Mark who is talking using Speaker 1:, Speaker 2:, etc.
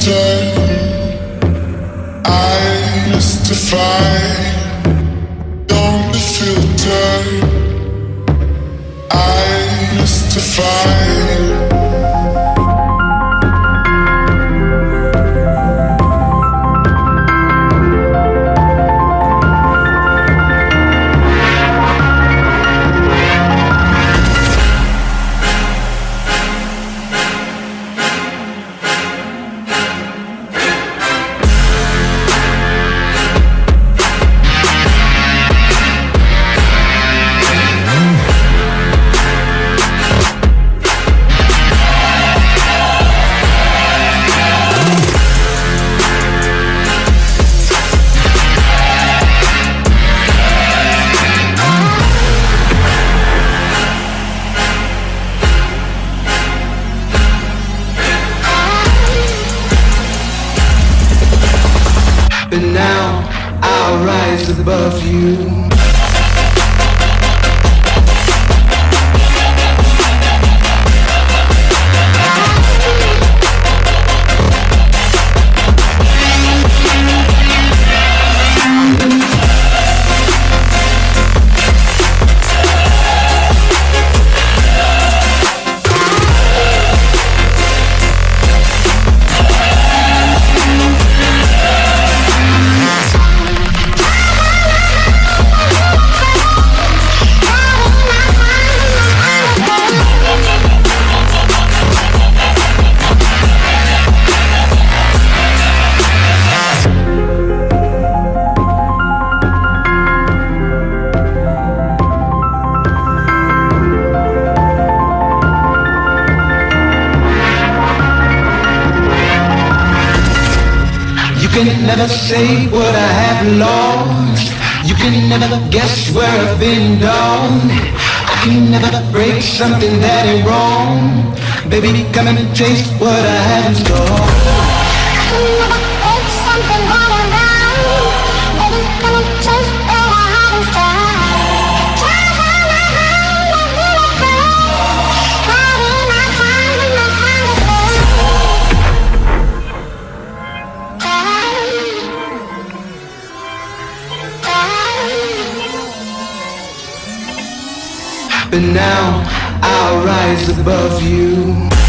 Speaker 1: Above you. You can never say what I have lost. You can never guess where I've been down. I can never break something that ain't wrong. Baby, come and taste what I have in store. I can never break something that ain't wrong. Baby, come and taste what I have in store. Try how my mind is really cold. Riding my time with my hand is cold. But now I'll rise above you.